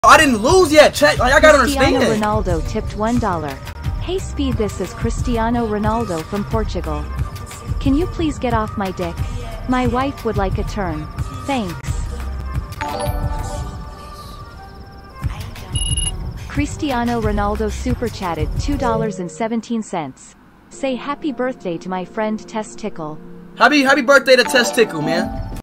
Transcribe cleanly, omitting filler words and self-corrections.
I didn't lose yet. Check. Like, I gotta understand. Cristiano Ronaldo tipped $1. Hey Speed, this is Cristiano Ronaldo from Portugal. Can you please get off my dick? My wife would like a turn. Thanks. Cristiano Ronaldo super chatted $2.17. Say happy birthday to my friend Testicle. Happy birthday to Testicle, man.